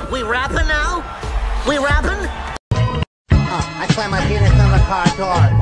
We rapping now? We rapping? I slam my penis on the car door.